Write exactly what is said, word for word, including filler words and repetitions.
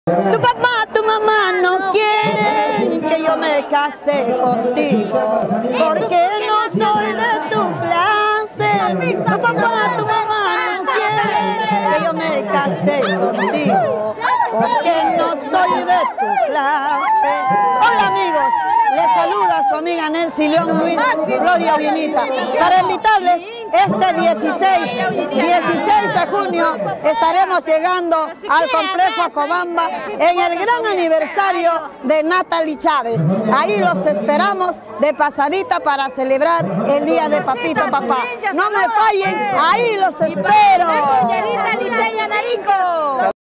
Tu papá, tu mamá no quieren que yo me case contigo, porque no soy de tu clase. Tu papá, tu mamá no quieren que yo me case contigo, porque no soy de tu clase. Hola amigos, les saluda su amiga Nelcy León Luis Gloria Vinita para invitarles este dieciséis de junio. Estaremos llegando al complejo Acobamba en el gran aniversario de Natalie Chávez. Ahí los esperamos de pasadita para celebrar el día de Papito Papá. No me fallen, ahí los espero.